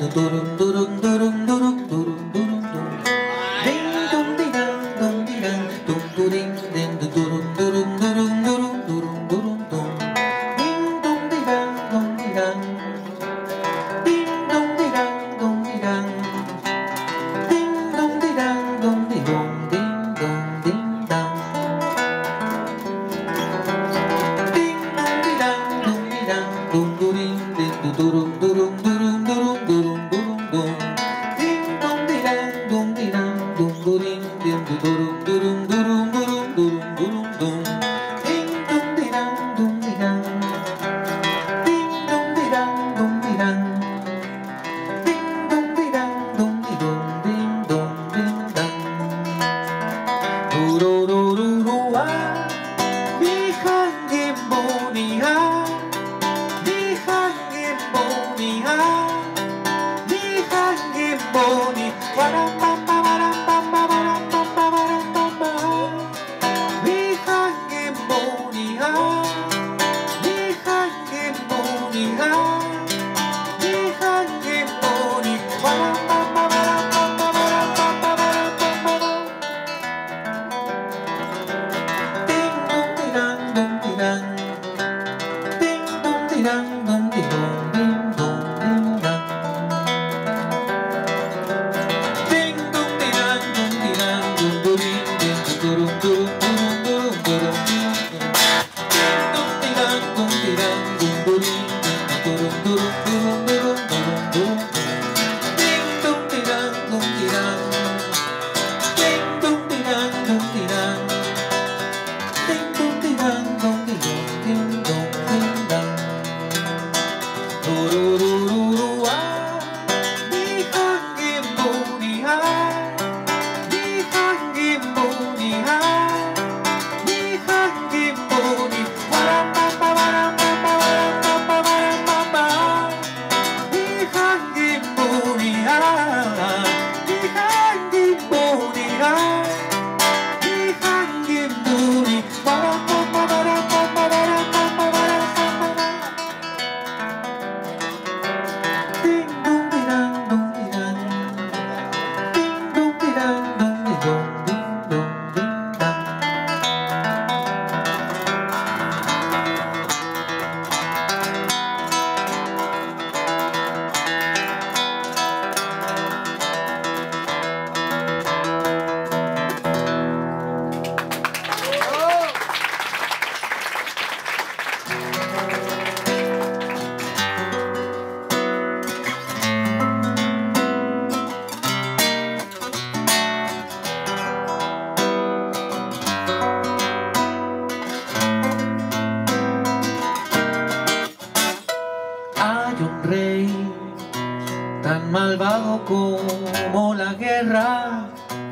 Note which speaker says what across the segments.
Speaker 1: tan malvado como la guerra,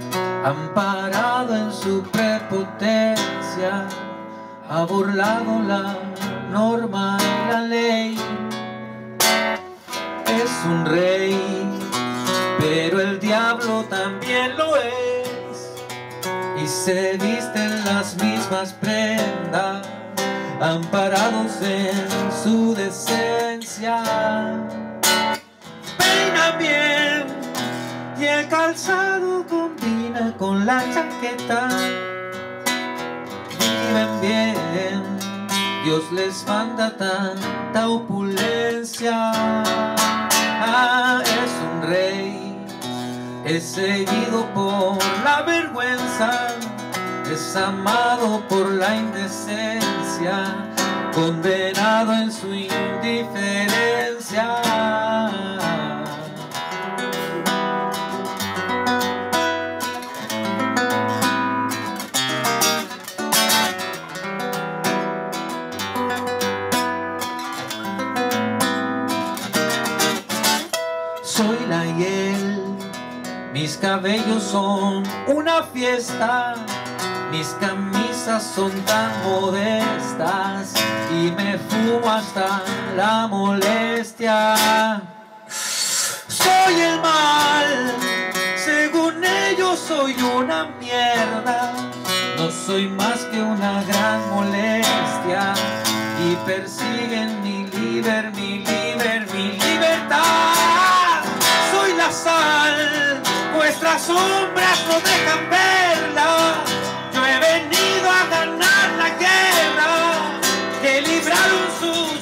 Speaker 1: amparado en su prepotencia, ha burlado la norma y la ley. Es un rey, pero el diablo también lo es, y se visten las mismas prendas, amparados en su decencia. Peinan bien y el calzado combina con la chaqueta. Viven bien, Dios les manda tanta opulencia. Es un rey, es seguido por la vergüenza, es amado por la indecencia, condenado en su indiferencia. Soy la hiel, mis cabellos son una fiesta, mis camisas son tan modestas y me fumo hasta la molestia. Soy el mal, según ellos soy una mierda, no soy más que una gran molestia y persiguen mi libertad. las sombras no dejan verla. Yo he venido a ganar la guerra que libraron sus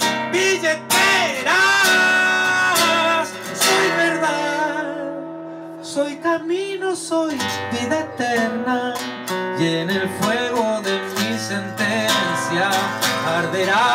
Speaker 1: billeteras. Soy verdad, soy camino, soy vida eterna, y en el fuego de mi sentencia arderá